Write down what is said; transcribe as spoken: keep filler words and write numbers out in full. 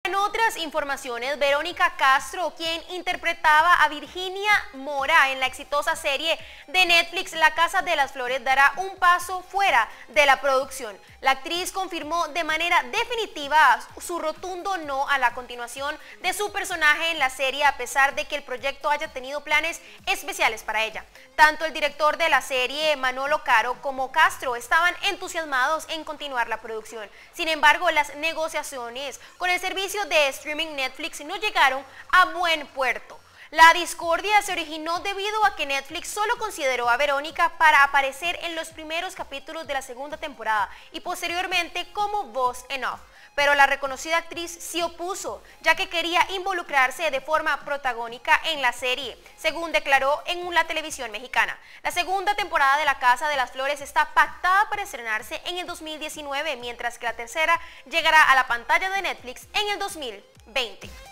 En otras informaciones, Verónica Castro, quien interpretaba a Virginia Mora en la exitosa serie de Netflix La Casa de las Flores, dará un paso fuera de la producción. La actriz confirmó de manera definitiva su rotundo no a la continuación de su personaje en la serie, a pesar de que el proyecto haya tenido planes especiales para ella. Tanto el director de la serie, Manolo Caro, como Castro estaban entusiasmados en continuar la producción. Sin embargo, las negociaciones con el servicio de streaming Netflix no llegaron a buen puerto. La discordia se originó debido a que Netflix solo consideró a Verónica para aparecer en los primeros capítulos de la segunda temporada y posteriormente como voz en off. Pero la reconocida actriz se opuso, ya que quería involucrarse de forma protagónica en la serie, según declaró en la televisión mexicana. La segunda temporada de La Casa de las Flores está pactada para estrenarse en el dos mil diecinueve, mientras que la tercera llegará a la pantalla de Netflix en el dos mil veinte.